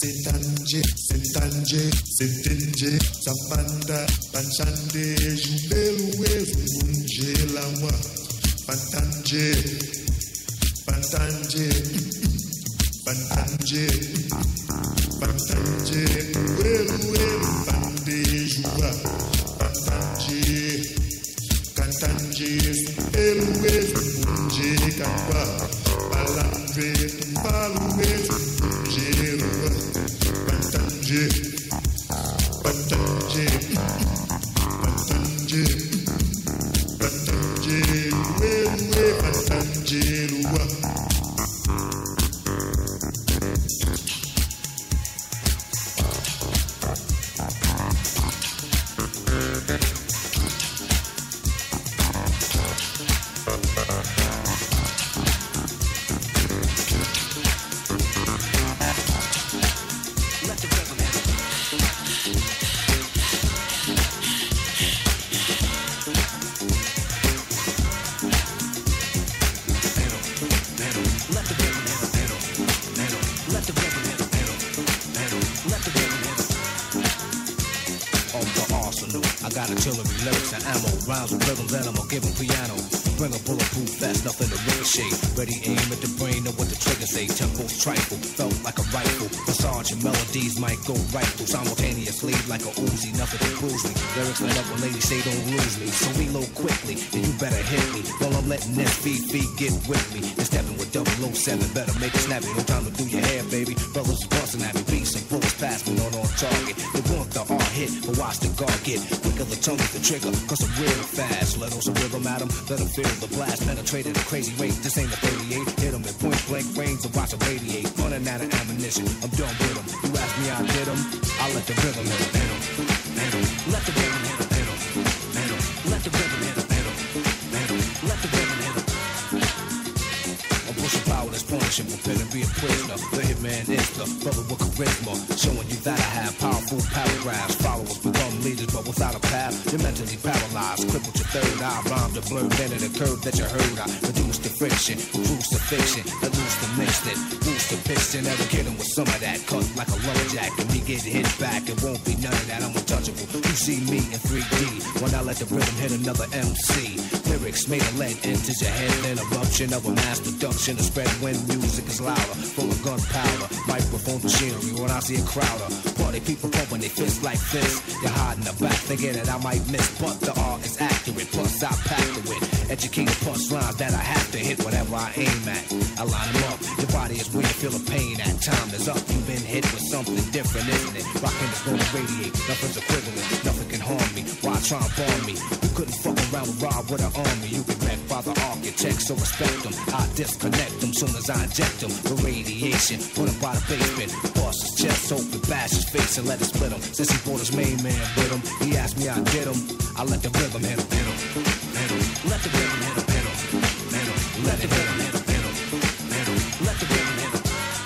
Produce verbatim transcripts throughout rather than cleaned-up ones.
Setanje, Setanje, Setenje, Zapanda, Panchande, Jubelu, Munje, Lawa, Pantanje, Pantanje, Pantanje, Pantanje, Welu, Pande, Jua, Pantanje, Cantanje, Elu, Munje, Kapa, Palambre, Tumbalu, Pantanje, Pantanje, Pantanje, Pantanje, Wewe, Pantanje, Lua. Rhymes with rhythms and I'ma give 'em piano. Bring a bulletproof vest, nothing to ricochet. Ready aim at the brain, know what the trigger say. Tempo's trifle, felt like a rifle. Massage and melodies might go right through simultaneously like a Uzi, nothing to bruise me. Lyrics let up when ladies say don't lose me. So reload quickly, and you better hit me. While I'm letting this beat beat get with me. And stepping with double oh seven, better make it snappy. No time to do your hair, baby. Brothers busting at me, beats and bullets pass me, not on target. They want the R hit, but watch the guard get quicker. The tongue is the trigger, cause I'm real fast. Let on some rhythm at 'em, let 'em feel the blast. Penetrate at a crazy rate, this ain't a thirty-eight. Hit 'em at point blank range and watch 'em radiate. Running out of ammunition, I'm done with 'em. You ask me, I did 'em. I let the rhythm hit 'em, hit 'em, hit 'em. Let the rhythm hit 'em, hit 'em, hit 'em. Let the rhythm hit 'em, hit 'em, hit 'em. Let the rhythm hit 'em. I'm pushing power that's punishing, prepared to be a prisoner. The hitman is the brother with charisma, showing you that I have powerful paragraphs. Followers become leaders, but without a path, you're mentally paralyzed. Crippled your third eye, rhyme the blurred end of the curve that you heard. I reduce the friction, reduce the fiction, that loose the mix it, boost the piston. Ever kidding with some of that, cut like a lumberjack, and me get hit back. It won't be none of that, I'm untouchable. You see me in three D when I let the rhythm hit another M C. Lyrics made a lead enters your head, then eruption of a mass production. The spread when music is louder, full of gunpowder, microphone machinery. When I see a crowder, party people pumping their fists like this. You're hiding the back, thinking that I might miss, but the art is accurate. Plus I pack it with educated punch lines that I have to hit whatever I aim at. I line them up. Your body is where you feel the pain at. Time is up. You've been hit with something different, isn't it? Rockin' is gonna radiate. Nothing's equivalent. Nothing can harm me. Why try and bomb me? You couldn't fuck around with Rob with an army. You get wrecked by the architect, so respect them. I disconnect them soon as I inject them with radiation. Put him by the basement. Bust his chest open, bash his face and let it split him. Since he brought his main man with him, he asked me I did him. I let the rhythm hit him, hit him, hit him. Let the rhythm hit him, hit him, hit him. Let the rhythm hit him, hit him, hit him. Let the rhythm hit him.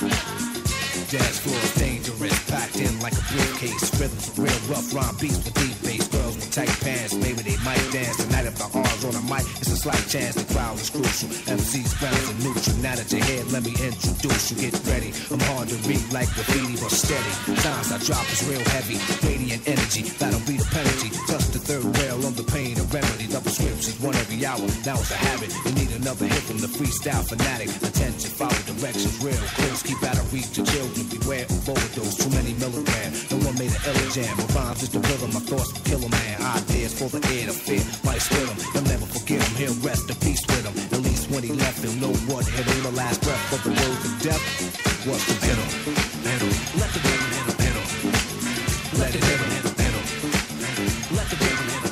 Jazz floor is dangerous, packed in like a briefcase. Rhythms are real rough, rhyme beats with deep bass. Girls with tight pants, maybe they might dance. Tonight if the R's on the mic, it's a slight chance the crowd is crucial. M C's grounds and neutral. Now that you're here, let me introduce you. Get ready, I'm hard to read like graffiti, but steady. Times I drop is real heavy, radiant energy, that'll be the penalty. Touch the third rail of the pain, a remedy. Double scripts is one every hour, now it's a habit. You need another hit from the freestyle fanatic. Attention, follow directions, real close. Keep out of reach your children, beware of overdose. Too many milligrams, no one made an illa jam. My rhymes is the rhythm, my thoughts will kill a man. Ideas for the air to fear, might split him. You'll never forget him, he'll rest in peace with him. At least when he left, he'll know what hit him. The last breath of the road to death was to hit him, hit him. Let the rhythm hit him, hit him. Let the rhythm hit him, hit him. Let the rhythm hit him.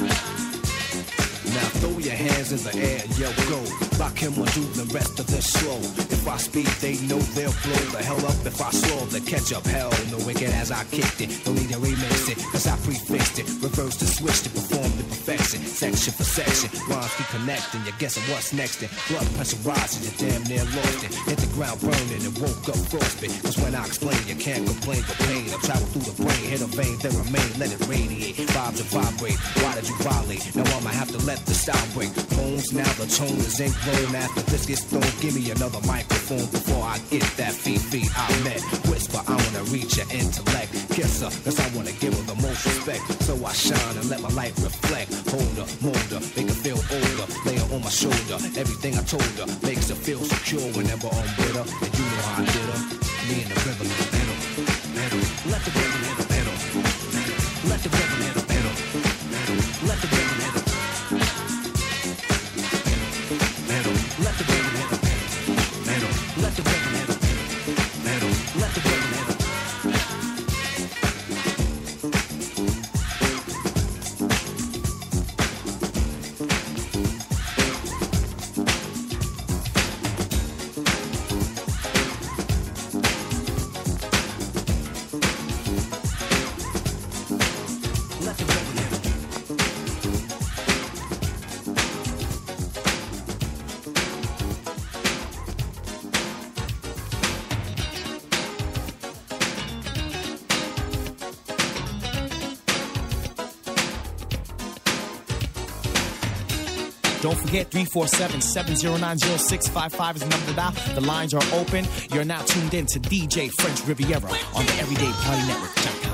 Now throw your hands in the air and yo go. Rock him or do the rest of this slow. If I speed, they know they'll blow the hell up. If I slow, the catch up. Hell, no wicked as I kicked it. Don't need to remix it, cause I prefixed it. Reverse the switch to perform the perfection. Section for section, rhymes keep connecting. You're guessing what's next then. Blood pressure rises, you damn near lost it. Hit the ground burning and woke up frostbit. Cause when I explain, you can't complain for pain. I travel through the brain, hit a vein, then remain, let it radiate. Vibes and vibrate, why did you violate? Now I'ma have to let the style break. Bones, now the tone is ink grown. After this gets thrown, give me another microphone before I get that feet feet I met. Whisper, I wanna her, cause I wanna give her the most respect. So I shine and let my light reflect. Hold her, mold her, make her feel older. Lay her on my shoulder, everything I told her makes her feel secure whenever I'm with her. And you know how I did her, me and the rhythm handle, handle. Let the rhythm handle, handle. Let the rhythm handle, handle. Let the rhythm handle. Handle. Let the rhythm handle, handle. Let the rhythm handle, handle. Let the rhythm handle. Don't forget, three four seven, seven zero nine zero six five five is the number to dial. The lines are open. You're now tuned in to D J French Riviera on the Everyday Party Network dot com.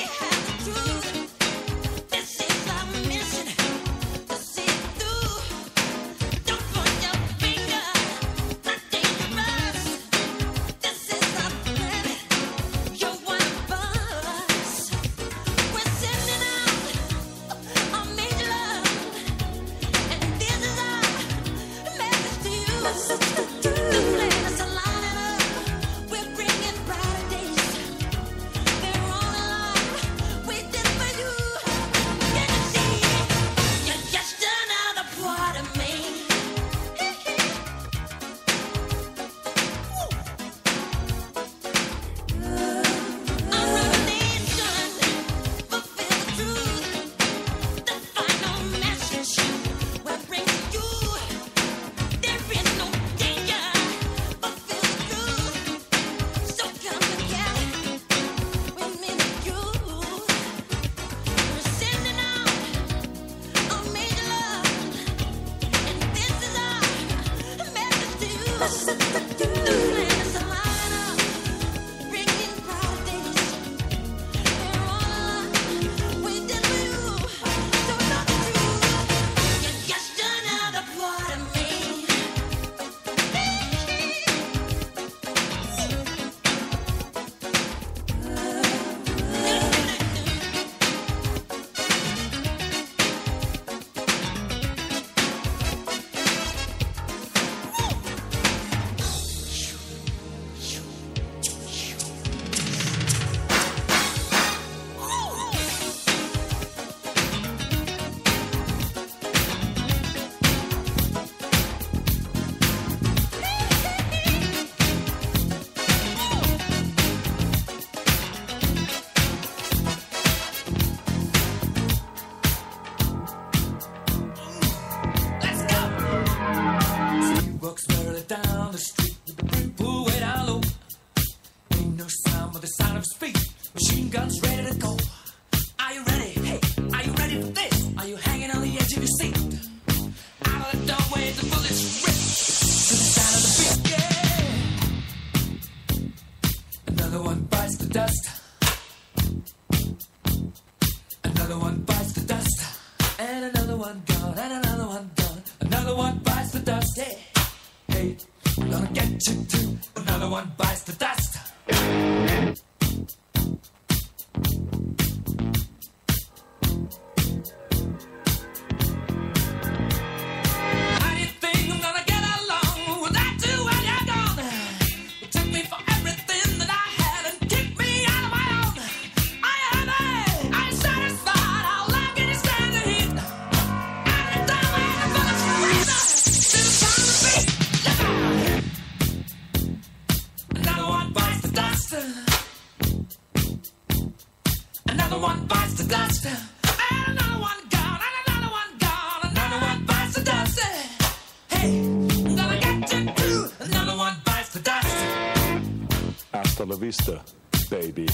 Baby.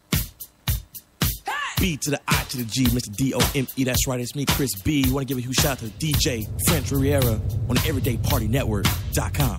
B to the I to the G, Mister D O M E. That's right, it's me, Chris B. Want to give a huge shout out to D J French Riviera on the Everyday Party Network dot com.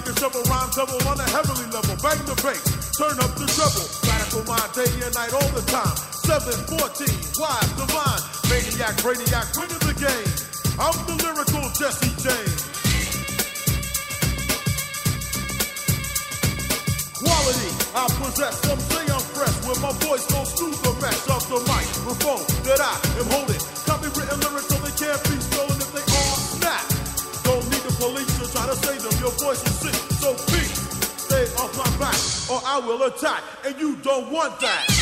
Like a shovel, rhyme double on a heavenly level. Bang the bass, turn up the treble. Radical mind day and night all the time. seven fourteen, wise, divine. Maniac, brainiac, winning the game. I'm the lyrical Jesse James. Quality, I possess, some say I'm fresh. When my voice goes through the mesh of the microphone that I am holding. Copywritten lyrics so they can't be stolen if they all snap. Don't need the police to try to save them. Your voice is sick, so please stay off my back or I will attack, and you don't want that.